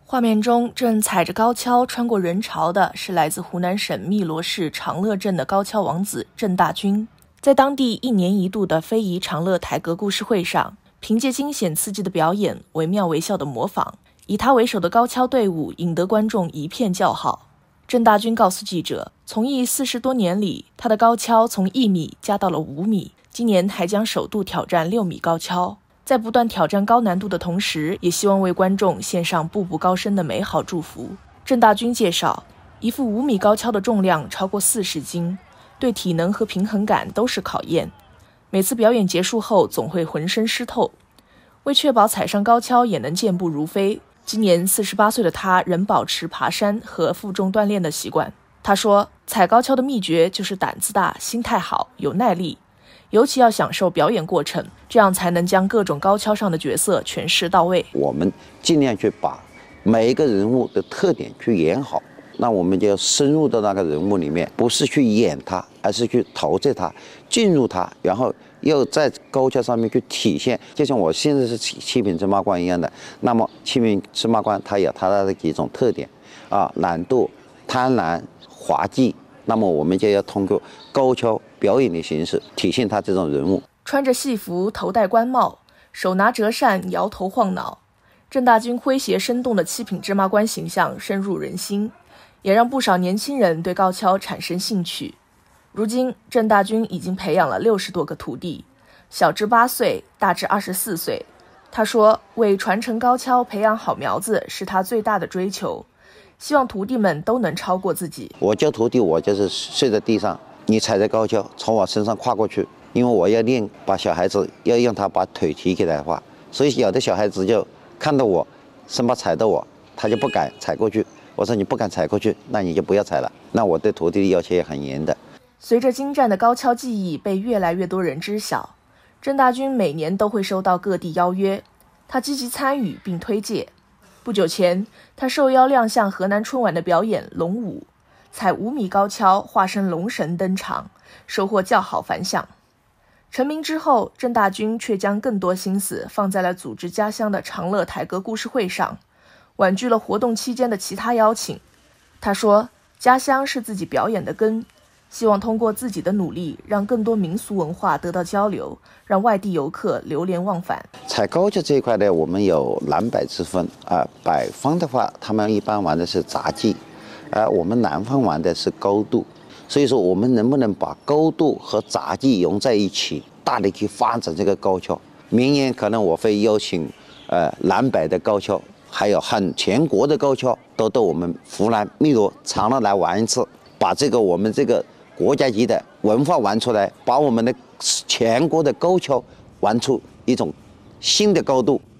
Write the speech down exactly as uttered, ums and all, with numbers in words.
画面中正踩着高跷穿过人潮的是来自湖南省汨罗市长乐镇的高跷王子郑大军。在当地一年一度的非遗长乐台阁故事会上，凭借惊险刺激的表演、惟妙惟肖的模仿，以他为首的高跷队伍引得观众一片叫好。郑大军告诉记者，从艺四十多年里，他的高跷从一米加到了五米，今年还将首度挑战六米高跷。在不断挑战高难度的同时，也希望为观众献上步步高升的美好祝福。郑大军介绍，一副五米高跷的重量超过四十斤，对体能和平衡感都是考验。每次表演结束后，总会浑身湿透。为确保踩上高跷也能健步如飞，今年四十八岁的他仍保持爬山和负重锻炼的习惯。他说，踩高跷的秘诀就是胆子大、心态好、有耐力，尤其要享受表演过程，这样才能将各种高跷上的角色诠释到位。 我们尽量去把每一个人物的特点去演好，那我们就要深入到那个人物里面，不是去演他，而是去投射他，进入他，然后又在高跷上面去体现。就像我现在是七七品芝麻官一样的，那么七品芝麻官它有它的几种特点啊，难度、贪婪、滑稽。那么我们就要通过高跷表演的形式体现他这种人物。 穿着戏服，头戴官帽，手拿折扇，摇头晃脑，郑大军诙谐生动的七品芝麻官形象深入人心，也让不少年轻人对高跷产生兴趣。如今，郑大军已经培养了六十多个徒弟，小至八岁，大至二十四岁。他说，为传承高跷培养好苗子是他最大的追求，希望徒弟们都能超过自己。 我教徒弟，我就是睡在地上，你踩着高跷从我身上跨过去，因为我要练把小孩子要让他把腿提起来的话，所以有的小孩子就看到我生怕踩到我，他就不敢踩过去。我说你不敢踩过去，那你就不要踩了。那我对徒弟的要求也很严的。 随着精湛的高跷技艺被越来越多人知晓，郑大军每年都会收到各地邀约，他积极参与并推介。不久前，他受邀亮相河南春晚的表演龙舞，踩五米高跷化身龙神登场，收获较好反响。成名之后，郑大军却将更多心思放在了组织家乡的长乐台阁故事会上，婉拒了活动期间的其他邀请。他说，家乡是自己表演的根，希望通过自己的努力，让更多民俗文化得到交流，让外地游客流连忘返。 踩高跷这一块呢，我们有南北之分啊。北方的话，他们一般玩的是杂技，而、啊、我们南方玩的是高度。所以说，我们能不能把高度和杂技融在一起，大力去发展这个高跷？明年可能我会邀请呃南北的高跷，还有很全国的高跷，都到我们湖南汨罗长乐来玩一次，把这个我们这个国家级的文化玩出来，把我们的全国的高跷玩出一种新的高度。